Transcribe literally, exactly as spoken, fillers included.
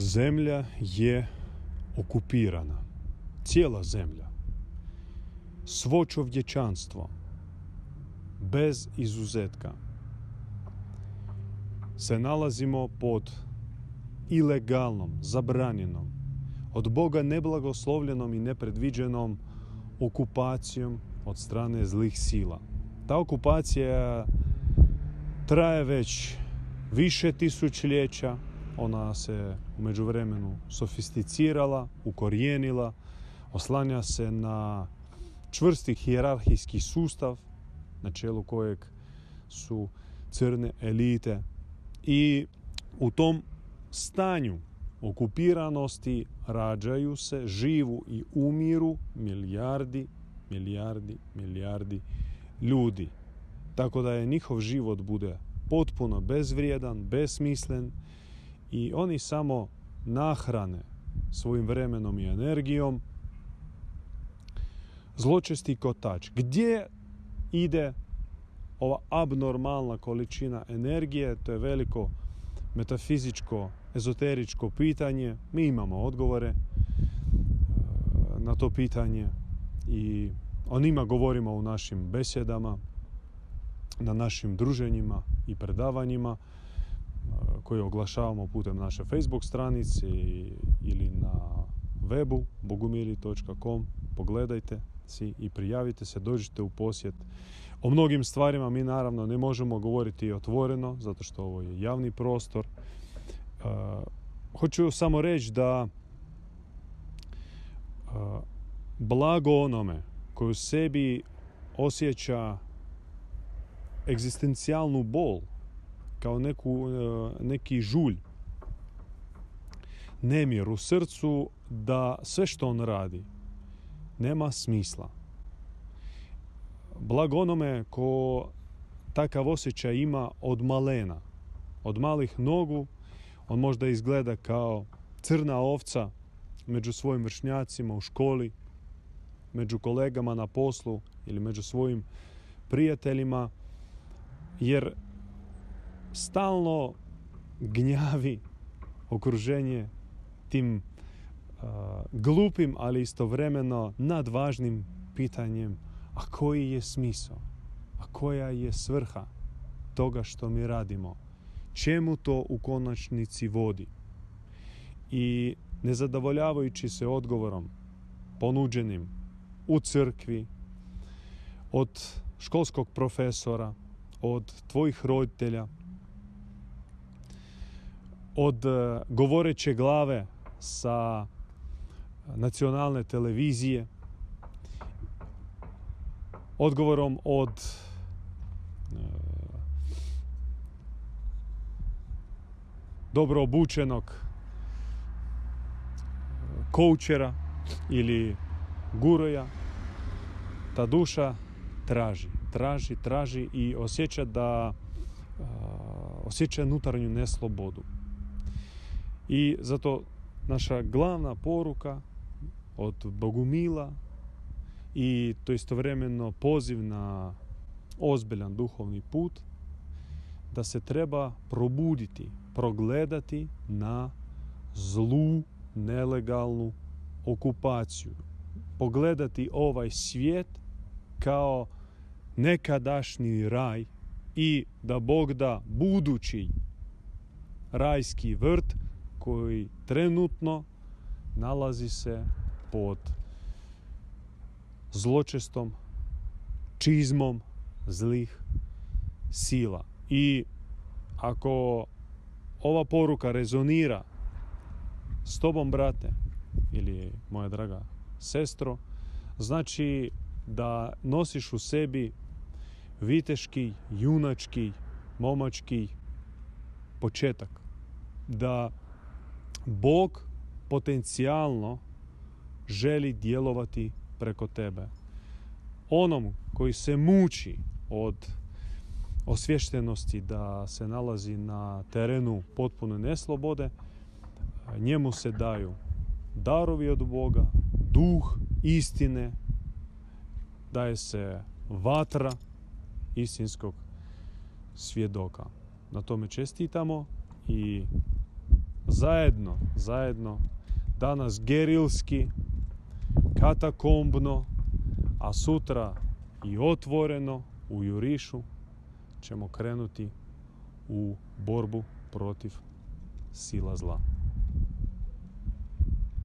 Zemlja je okupirana. Cijela zemlja. Svo čovječanstvo, bez izuzetka, se nalazimo pod ilegalnom, zabranjenom, od Boga neblagoslovljenom i nepredviđenom okupacijom od strane zlih sila. Ta okupacija traje već više tisućljeća. Ona se u međuvremenu sofisticirala, ukorijenila, oslanja se na čvrsti hijerarhijski sustav na čelu kojeg su crne elite. I u tom stanju okupiranosti rađaju se, živu i umiru milijardi, milijardi, milijardi ljudi. Tako da je njihov život bude potpuno bezvrijedan, besmislen i oni samo nahrane svojim vremenom i energijom zločesti kotač. Gdje ide ova abnormalna količina energije? To je veliko metafizičko, ezoteričko pitanje. Mi imamo odgovore na to pitanje i o njima govorimo u našim besjedama, na našim druženjima i predavanjima koje oglašavamo putem naše Facebook stranice ili na webu bogumili točka com. Pogledajte si i prijavite se, dođite u posjet. O mnogim stvarima mi naravno ne možemo govoriti otvoreno, zato što ovo je javni prostor. Uh, hoću samo reći da uh, blago onome koji u sebi osjeća egzistencijalnu bol, kao neku, uh, neki žulj, nemir u srcu, da sve što on radi nema smisla. Blago onome ko takav osjećaj ima od malena, od malih nogu. On možda izgleda kao crna ovca među svojim vršnjacima u školi, među kolegama na poslu ili među svojim prijateljima, jer stalno gnjavi okruženje tim uh, glupim, ali istovremeno nadvažnim pitanjem: a koji je smisao? A koja je svrha toga što mi radimo? Čemu to u konačnici vodi? I nezadovoljavajući se odgovorom ponuđenim u crkvi, od školskog profesora, od tvojih roditelja, od uh, govoreće glave sa nacionalne televizije, odgovorom od uh, dobro obučenog koučera ili guroja, ta duša traži, traži, traži i osjeća da uh, osjeća unutarnju neslobodu. I zato naša glavna poruka od Bogumila, i to istovremeno poziv na ozbiljan duhovni put, da se treba probuditi, progledati na zlu, nelegalnu okupaciju. Pogledati ovaj svijet kao nekadašnji raj i da Bog da budući rajski vrt koji trenutno nalazi se pod zločestom čizmom zlih sila. I ako ova poruka rezonira s tobom, brate, ili moja draga sestro, znači da nosiš u sebi viteški, junački, momački početak. Da Bog potencijalno želi djelovati preko tebe. Onom koji se muči od osviještenosti da se nalazi na terenu potpune neslobode, njemu se daju darovi od Boga, duh istine, daje se vatra istinskog svjedoka. Na tome čestitamo i zajedno, zajedno, danas gerilski, katakombno, a sutra i otvoreno u jurišu ćemo krenuti u borbu protiv sila zla.